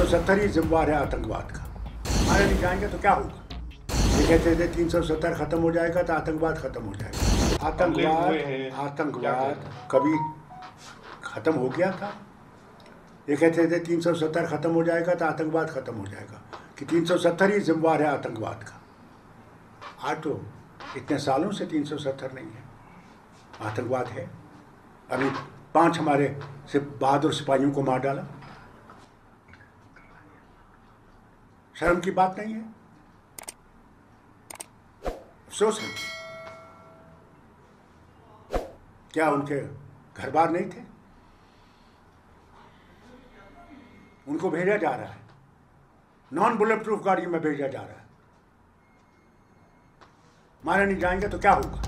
370 ही जिम्मेवार है आतंकवाद का। मारे नहीं जाएंगे तो क्या होगा? ये कहते थे 370 खत्म हो जाएगा तो आतंकवाद खत्म हो जाएगा। आतंकवाद कभी खत्म हो गया था? ये कहते थे 370 खत्म हो जाएगा तो आतंकवाद खत्म हो जाएगा, कि 370 ही जिम्मेवार है आतंकवाद का। आज तो इतने सालों से 370 नहीं है, आतंकवाद है। अभी 5 हमारे बहादुर सिपाहियों को मार डाला। शर्म की बात नहीं है? अफसोस है। क्या उनके घर बार नहीं थे? उनको भेजा जा रहा है, नॉन बुलेट प्रूफ गाड़ी में भेजा जा रहा है। मारे नहीं जाएंगे तो क्या होगा?